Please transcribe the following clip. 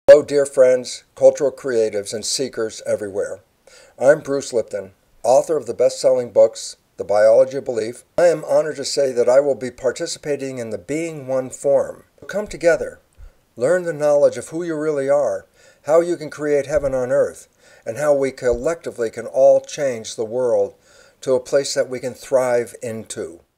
Hello, dear friends, cultural creatives, and seekers everywhere. I'm Bruce Lipton, author of the best-selling books, The Biology of Belief. I am honored to say that I will be participating in the Being One Forum. Come together, learn the knowledge of who you really are, how you can create heaven on earth, and how we collectively can all change the world to a place that we can thrive into.